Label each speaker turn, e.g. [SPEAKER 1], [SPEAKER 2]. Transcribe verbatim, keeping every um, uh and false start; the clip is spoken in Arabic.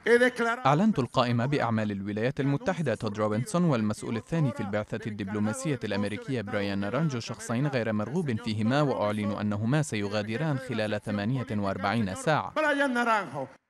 [SPEAKER 1] أعلنت القائمة بأعمال الولايات المتحدة تود روبنسون والمسؤول الثاني في البعثة الدبلوماسية الأمريكية برايان نارانجو شخصين غير مرغوب فيهما، وأعلنوا أنهما سيغادران خلال ثمانية وأربعين ساعة.